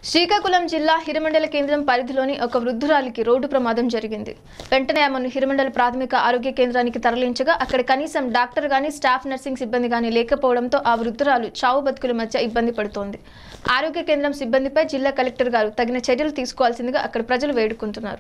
శ్రీకాకుళం జిల్లా హిరమండల కేంద్రం పరిధిలోని ఒక వృద్ధురాలికి రోడ్డు ప్రమాదం జరిగింది. వెంటనే ఆమెను హిరమండల ప్రాథమిక ఆరోగ్య కేంద్రానికి తరలించగా అక్కడ కనీసం డాక్టర్ గాని స్టాఫ్ నర్సింగ్ సిబ్బంది గాని లేకపోవడంతో ఆ వృద్ధురాలు చావు బతుకుల మధ్య ఇబ్బంది పడుతోంది. ఆరోగ్య కేంద్రం సిబ్బందిపై జిల్లా కలెక్టర్ గారు తగిన చర్యలు తీసుకోవాల్సిందిగా అక్కడ ప్రజలు వేడుకుంటున్నారు.